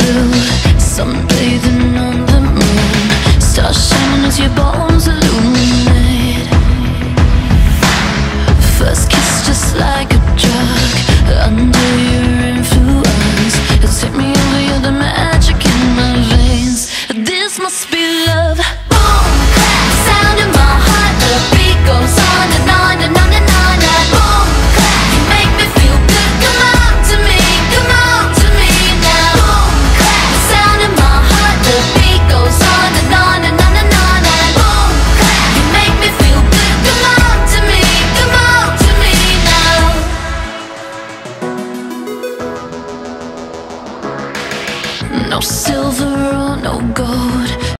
blue, sunbathing on the moon, stars shining as your bones illuminate. First kiss just like a drug, under your influence. It's hit me over, you're the magic in my veins. This must be love. Boom, clap, sound in my heart. The beat goes on and on and on and on. And boom, clap, you make me feel good. Come on to me now. Boom, clap, sound in my heart. The beat goes on and on and on and on. And boom, clap, you make me feel good. Come on to me now. No silver or no